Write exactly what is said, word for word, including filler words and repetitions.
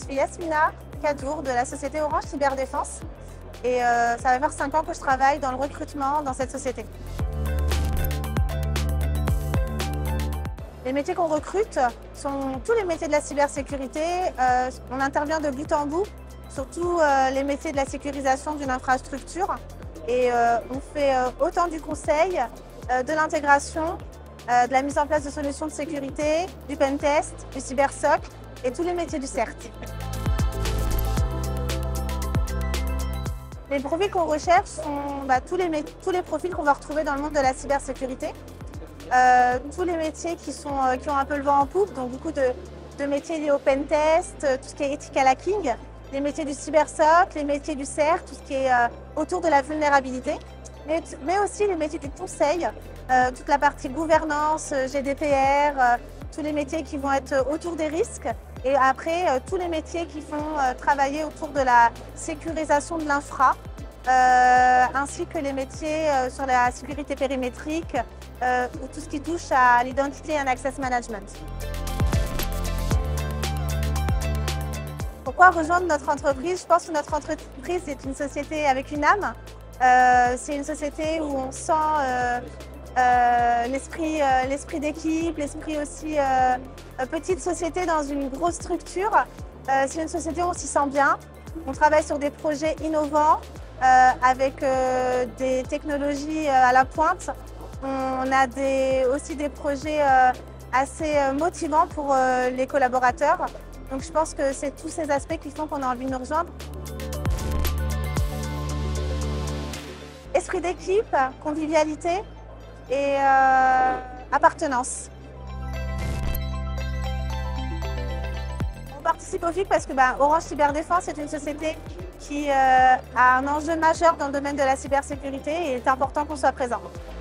suis Yasmina Kadour de la société Orange Cyberdéfense et euh, ça va faire cinq ans que je travaille dans le recrutement dans cette société. Les métiers qu'on recrute sont tous les métiers de la cybersécurité. Euh, on intervient de bout en bout, surtout euh, les métiers de la sécurisation d'une infrastructure. Et euh, on fait euh, autant du conseil, euh, de l'intégration, euh, de la mise en place de solutions de sécurité, du pentest, du cybersoc et tous les métiers du C E R T. Les profils qu'on recherche sont bah, tous, les tous les profils qu'on va retrouver dans le monde de la cybersécurité. Euh, tous les métiers qui, sont, euh, qui ont un peu le vent en poupe, donc beaucoup de, de métiers liés au pentest, tout ce qui est ethical hacking, les métiers du cybersoc, les métiers du C E R, tout ce qui est euh, autour de la vulnérabilité, mais, mais aussi les métiers du conseil, euh, toute la partie gouvernance, G D P R, euh, tous les métiers qui vont être autour des risques et après euh, tous les métiers qui vont euh, travailler autour de la sécurisation de l'infra, euh, ainsi que les métiers euh, sur la sécurité périmétrique euh, ou tout ce qui touche à l'identity and access management. Pourquoi rejoindre notre entreprise? Je pense que notre entreprise est une société avec une âme. Euh, c'est une société où on sent euh, euh, l'esprit euh, l'esprit d'équipe, l'esprit aussi euh, petite société dans une grosse structure. Euh, c'est une société où on s'y sent bien. On travaille sur des projets innovants euh, avec euh, des technologies euh, à la pointe. On a des, aussi des projets euh, assez motivants pour euh, les collaborateurs. Donc je pense que c'est tous ces aspects qui font qu'on a envie de nous rejoindre. Esprit d'équipe, convivialité et euh, appartenance. On participe au F I C parce que bah, Orange Cyberdéfense est une société qui euh, a un enjeu majeur dans le domaine de la cybersécurité et il est important qu'on soit présent.